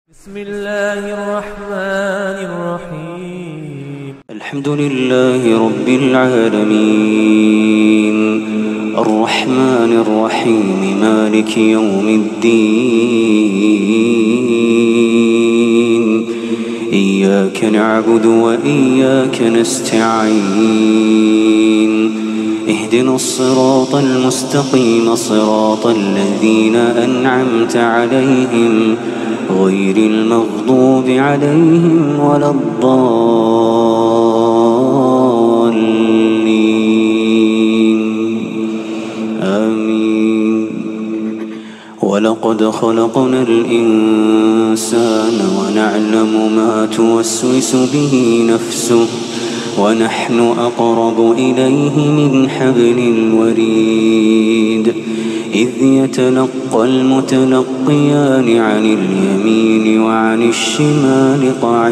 بسم الله الرحمن الرحيم. الحمد لله رب العالمين الرحمن الرحيم مالك يوم الدين إياك نعبد وإياك نستعين اهدنا الصراط المستقيم صراط الذين أنعمت عليهم غير المغضوب عليهم ولا الضالين آمين. ولقد خلقنا الإنسان ونعلم ما توسوس به نفسه ونحن أقرب إليه من حبل الوريد إذ يتلقى المتلقيان عن اليمين وعن الشمال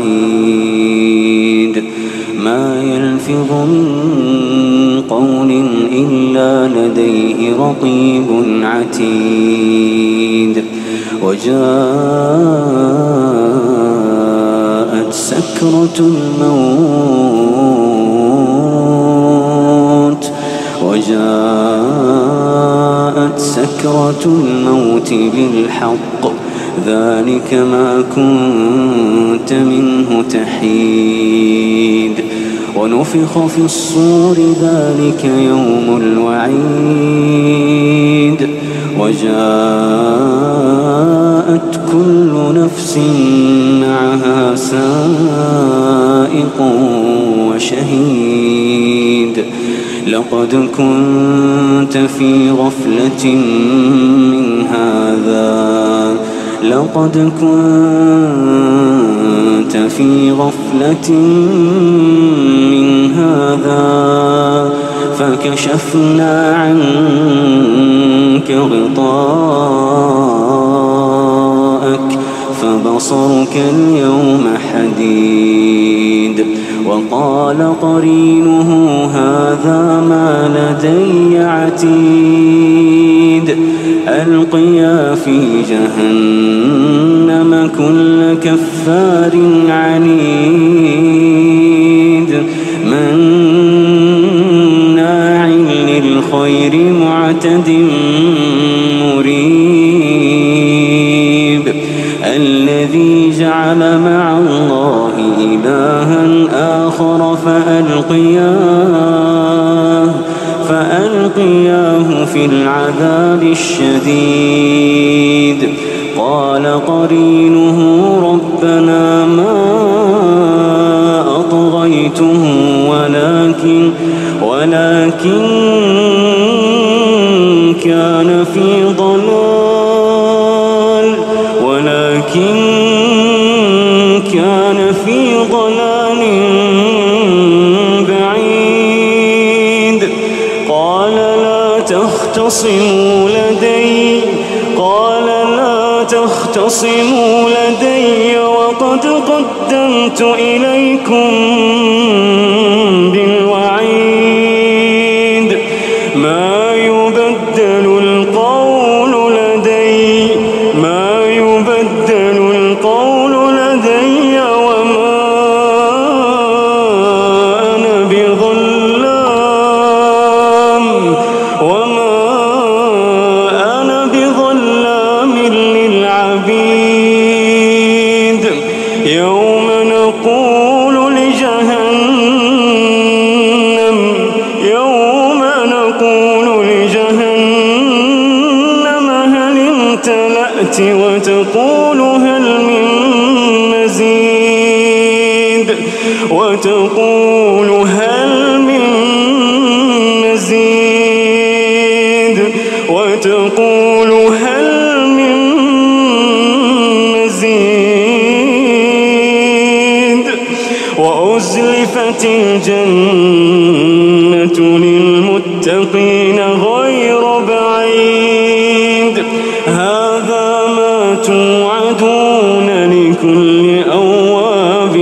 قعيد ما يلفظ من قول إلا لديه رقيب عتيد وجاءت سكرة الموت بالحق ذلك ما كنت منه تحيد ونفخ في الصور ذلك يوم الوعيد وجاءت كل نفس معها سائق وشهيد لقد كنت في غفلة من هذا فكشفنا عنك غطاءك فبصرك اليوم حديد وقال قرينه هذا ما لدي عتيد ألقيا في جهنم كل كفار عنيد مناع للخير معتد مريب الذي جعل مع الله إلها آخر فألقياه في العذاب الشديد قال قرينه ربنا ما أطغيته ولكن كان في ضلال بعيد قال لا تختصموا لدي وقد قدمت إليكم بالوعيد ما يبدل القول لدي وما أنا بظلام للعبيد يوم نقول لجهنم هل امتلأت وتقول هل من مزيد وأزلفت الجنة للمتقين غير بعيد هذا ما توعدون لكل أواب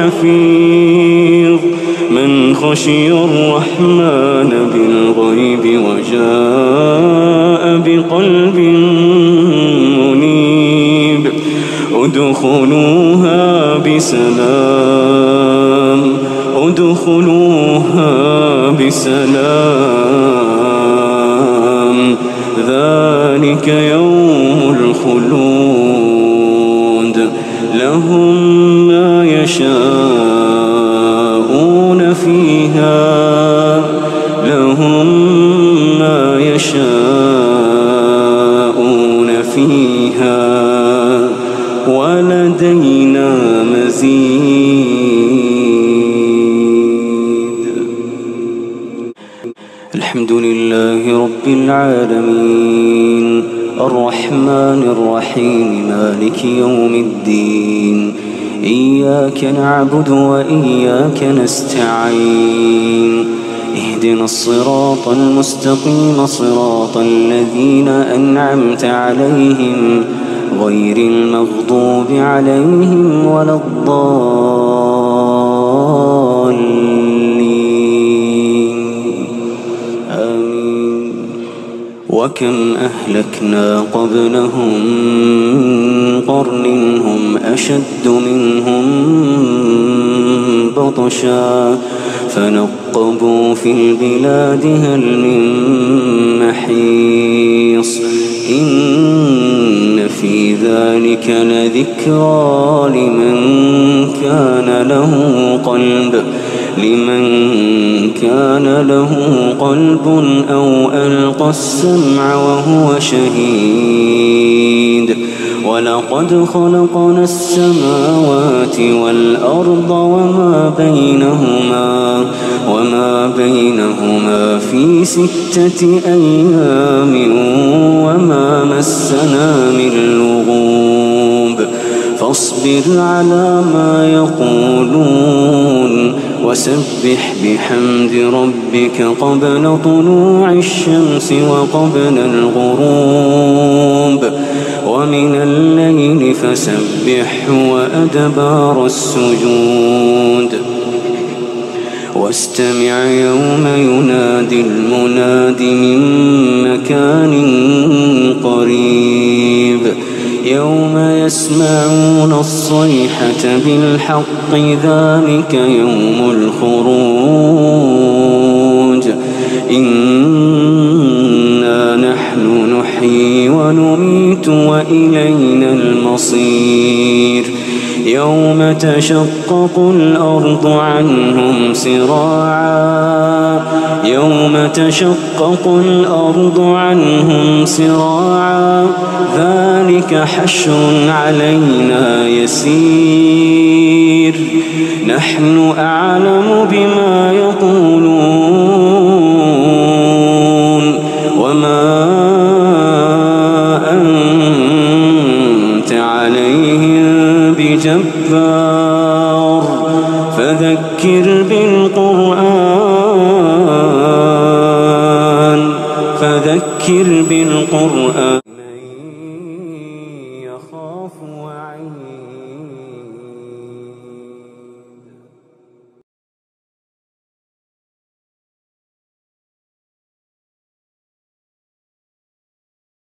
حفيظ من خشي الرحمن بالغيب وجاء بقلب منيب ادخلوها بسلام ادخلوها بسلام ذلك يوم الخلود لهم ما يشاءون فيها لهم ما يشاءون فيها ولدينا مزيد. الحمد لله رب العالمين الرحمن الرحيم مالك يوم الدين إياك نعبد وإياك نستعين اهدنا الصراط المستقيم صراط الذين أنعمت عليهم غير المغضوب عليهم ولا الضالين آمين. وكم أهلكنا قبلهم من قرن هم أشد منهم بطشا فنقبوا في البلاد هل من محيص إن في ذلك لذكرى لمن كان له قلب أو ألقى السمع وهو شهيد. ولقد خلقنا السماوات والأرض وما بينهما في 6 أيام وما مسنا من لغوب فاصبر على ما يقولون وسبح بحمد ربك قبل طلوع الشمس وقبل الغروب ومن الليل فسبحه وأدبار السجود واستمع يوم ينادي المناد من مكان قريب يوم يسمعون الصيحة بالحق ذلك يوم الخروج إنا نحن نحيي ونميت وإلينا المصير يوم تشقق الأرض عنهم سراعا ذلك حشر علينا يسير نحن أعلم بما يقولون وما أنت عليهم بجبار فذكر بالقرآن